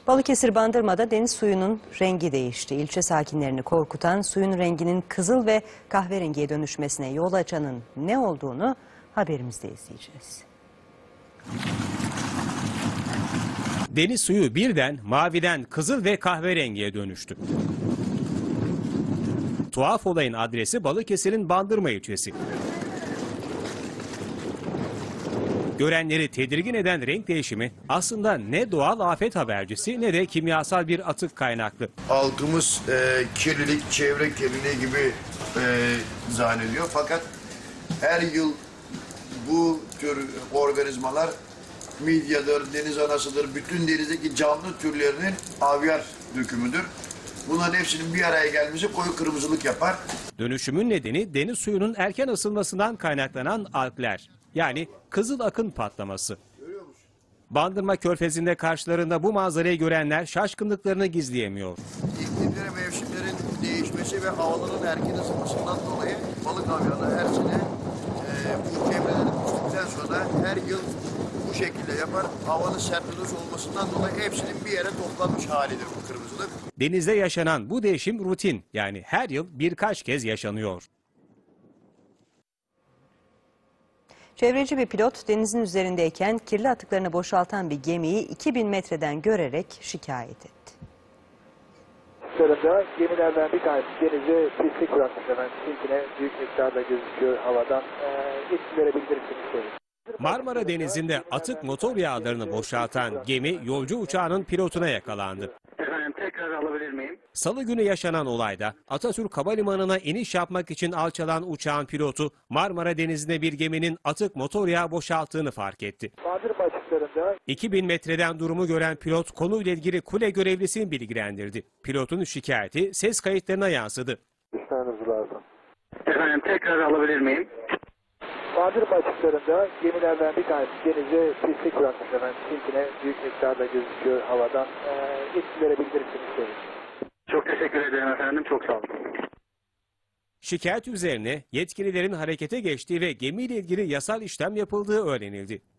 Balıkesir Bandırma'da deniz suyunun rengi değişti. İlçe sakinlerini korkutan suyun renginin kızıl ve kahverengiye dönüşmesine yol açanın ne olduğunu haberimizde izleyeceğiz. Deniz suyu birden maviden kızıl ve kahverengiye dönüştü. Tuhaf olayın adresi Balıkesir'in Bandırma ilçesi. Görenleri tedirgin eden renk değişimi aslında ne doğal afet habercisi ne de kimyasal bir atık kaynaklı. Halkımız kirlilik, çevre kirliliği gibi zannediyor. Fakat her yıl bu tür organizmalar midyedir, deniz anasıdır, bütün denizdeki canlı türlerinin avyar dökümüdür. Bunların hepsinin bir araya gelmesi koyu kırmızılık yapar. Dönüşümün nedeni deniz suyunun erken ısınmasından kaynaklanan algler. Yani kızıl akın patlaması. Bandırma Körfezi'nde karşılarında bu manzarayı görenler şaşkınlıklarını gizleyemiyor. İklimlere mevsimlerin değişmesi ve havaların erken ısınmasından dolayı balık avcıları her sene bu çevreleri düştükten sonra her yıl bu şekilde yapar. Havanın sertliği olmasından dolayı hepsinin bir yere toplanmış halidir bu kırmızılık. Denizde yaşanan bu değişim rutin, yani her yıl birkaç kez yaşanıyor. Çevreci bir pilot denizin üzerindeyken kirli atıklarını boşaltan bir gemiyi 2000 metreden görerek şikayet etti. Sırada gemilerden bir tanesi denize pislik bırakmış hemen. Sinkine büyük miktarda gözüküyor havadan. Yetkililere bildirirsiniz istedim. Marmara Denizi'nde atık motor yağlarını boşaltan gemi yolcu uçağının pilotuna yakalandı. Efendim tekrar alabilir miyim? Salı günü yaşanan olayda Atatürk Havalimanı'na iniş yapmak için alçalan uçağın pilotu Marmara Denizi'nde bir geminin atık motor yağı boşalttığını fark etti. Bandırma açıklarında 2000 metreden durumu gören pilot konuyla ilgili kule görevlisini bilgilendirdi. Pilotun şikayeti ses kayıtlarına yansıdı. düşmeniz lazım. Efendim tekrar alabilir miyim? Bandırma açıklarında gemilerden bir tanesi denize pislik bırakmış hemen. Sinkine büyük miktarda gözüküyor havadan. Yetkililere bildirirsiniz istedim. Çok teşekkür ederim efendim. Çok sağ olun. Şikayet üzerine yetkililerin harekete geçtiği ve gemiyle ilgili yasal işlem yapıldığı öğrenildi.